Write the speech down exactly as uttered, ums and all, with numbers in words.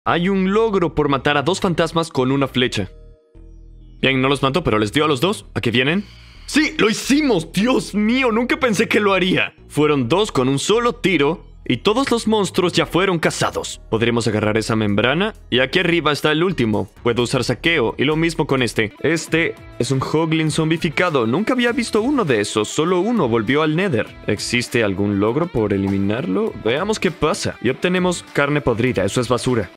Hay un logro por matar a dos fantasmas con una flecha. Bien, no los mató, pero les dio a los dos. ¿A qué vienen? ¡Sí! ¡Lo hicimos! ¡Dios mío! Nunca pensé que lo haría. Fueron dos con un solo tiro y todos los monstruos ya fueron cazados. Podremos agarrar esa membrana y aquí arriba está el último. Puedo usar saqueo y lo mismo con este. Este es un Hoglin zombificado. Nunca había visto uno de esos. Solo uno volvió al Nether. ¿Existe algún logro por eliminarlo? Veamos qué pasa. Y obtenemos carne podrida. Eso es basura.